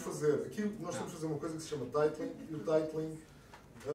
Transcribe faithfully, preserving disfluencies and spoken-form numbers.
fazer, aqui nós temos que fazer uma coisa que se chama titling, e o titling